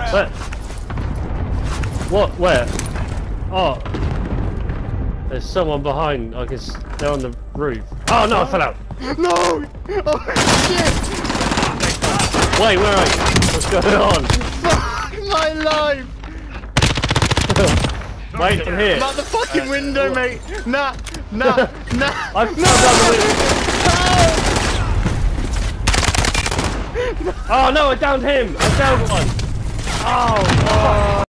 Where? What? Where? Oh. There's someone behind. I guess they're on the roof. Oh no, I fell out. No! Oh shit! Wait, where are you? What's going on? Fuck my life! Wait, I'm here. I'm out the fucking window, mate! Nah! Nah! Nah! I've come down the window. Oh no, I downed him! I downed one! Oh!